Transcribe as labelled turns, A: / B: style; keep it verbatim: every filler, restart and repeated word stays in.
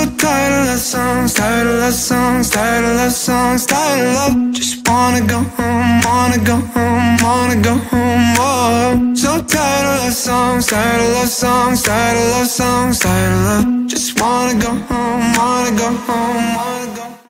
A: tired of love songs, tired of love songs, tired of love songs, tired of love. Just wanna go home, wanna go home, wanna go home, whoa. So tired of love songs, tired of love songs, tired of love songs, tired of love. Just wanna go home, wanna go home, wanna go home.